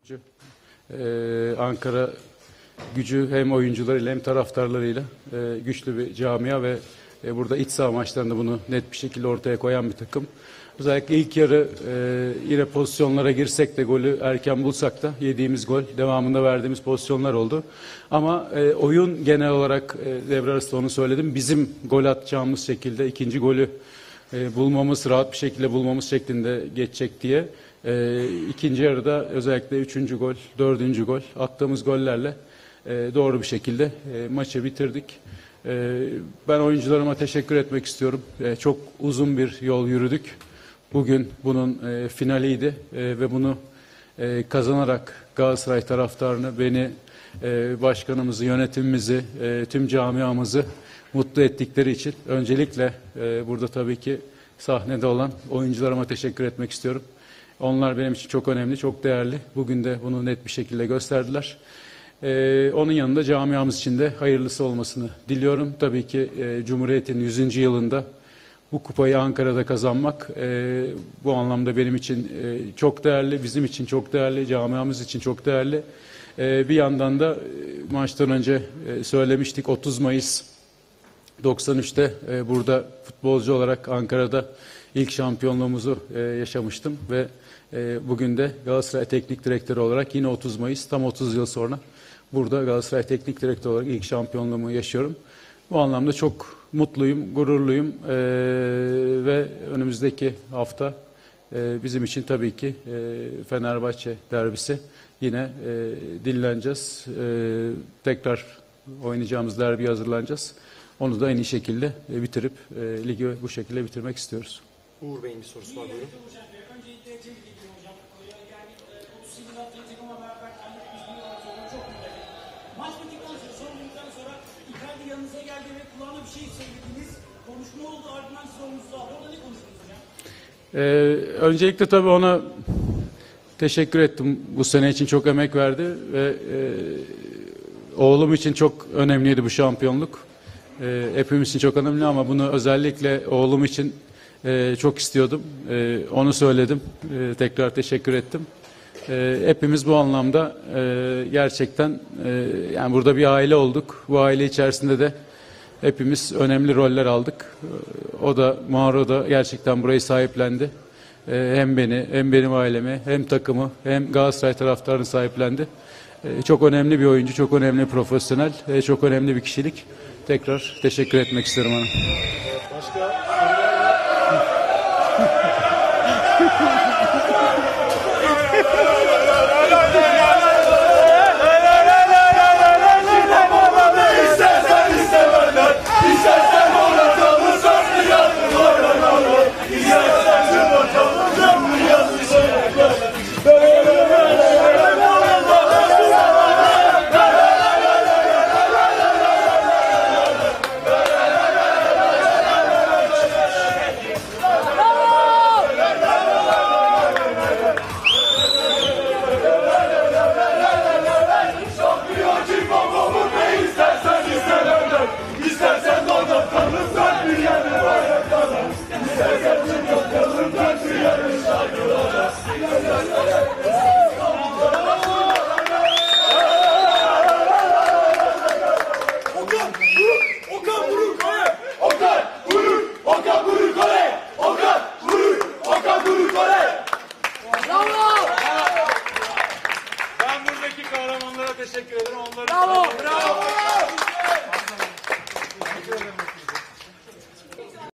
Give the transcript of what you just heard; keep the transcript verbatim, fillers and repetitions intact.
Ee, Ankara Gücü hem oyuncularıyla hem taraftarlarıyla e, güçlü bir camia ve e, burada iç saha maçlarında bunu net bir şekilde ortaya koyan bir takım. Özellikle ilk yarı e, yine pozisyonlara girsek de golü erken bulsak da yediğimiz gol, devamında verdiğimiz pozisyonlar oldu. Ama e, oyun genel olarak e, devre arasında onu söyledim. Bizim gol atacağımız şekilde ikinci golü e, bulmamız, rahat bir şekilde bulmamız şeklinde geçecek diye. E, ikinci yarıda özellikle üçüncü gol, dördüncü gol attığımız gollerle e, doğru bir şekilde e, maçı bitirdik. E, ben oyuncularıma teşekkür etmek istiyorum. E, çok uzun bir yol yürüdük. Bugün bunun e, finaliydi e, ve bunu e, kazanarak Galatasaray taraftarını, beni, e, başkanımızı, yönetimimizi, e, tüm camiamızı mutlu ettikleri için öncelikle e, burada tabii ki sahnede olan oyuncularıma teşekkür etmek istiyorum. Onlar benim için çok önemli, çok değerli. Bugün de bunu net bir şekilde gösterdiler. Ee, onun yanında camiamız için de hayırlısı olmasını diliyorum. Tabii ki e, Cumhuriyet'in yüzüncü yılında bu kupayı Ankara'da kazanmak e, bu anlamda benim için e, çok değerli, bizim için çok değerli, camiamız için çok değerli. E, bir yandan da e, maçtan önce e, söylemiştik, otuz Mayıs doksan üçte e, burada futbolcu olarak Ankara'da ilk şampiyonluğumuzu e, yaşamıştım ve e, bugün de Galatasaray Teknik Direktörü olarak yine otuz Mayıs, tam otuz yıl sonra burada Galatasaray Teknik Direktörü olarak ilk şampiyonluğumu yaşıyorum. Bu anlamda çok mutluyum, gururluyum e, ve önümüzdeki hafta e, bizim için tabii ki e, Fenerbahçe derbisi yine e, dinleneceğiz. E, tekrar oynayacağımız derbiye hazırlanacağız. Onu da en iyi şekilde e, bitirip e, ligi bu şekilde bitirmek istiyoruz. Uğur Bey'in bir sorusu var. Buyurun. Öncelikle tebrik ediyorum hocam. Yani otuz yılın atletik ama beraber biz bir yol sonra çok güzel. Maç bittikten sonra, son günden sonra Icardi yanınıza geldi ve kulağına bir şey söylediniz. Konuşma oldu, ardından siz omunuzu aldı. Orada ne konuştunuz hocam? Ee, öncelikle tabii ona teşekkür ettim. Bu sene için çok emek verdi ve e, oğlum için çok önemliydi bu şampiyonluk. E, hepimiz için çok önemli ama bunu özellikle oğlum için Ee, çok istiyordum. Ee, onu söyledim. Ee, tekrar teşekkür ettim. Ee, hepimiz bu anlamda e, gerçekten e, yani burada bir aile olduk. Bu aile içerisinde de hepimiz önemli roller aldık. Ee, o da, Mauro da gerçekten burayı sahiplendi. Ee, hem beni, hem benim ailemi, hem takımı, hem Galatasaray taraftarını sahiplendi. Ee, çok önemli bir oyuncu, çok önemli bir profesyonel, e, çok önemli bir kişilik. Tekrar teşekkür etmek isterim ona. Başka? Ben buradaki kahramanlara teşekkür ederim. Onları Bravo! Bravo! Bravo!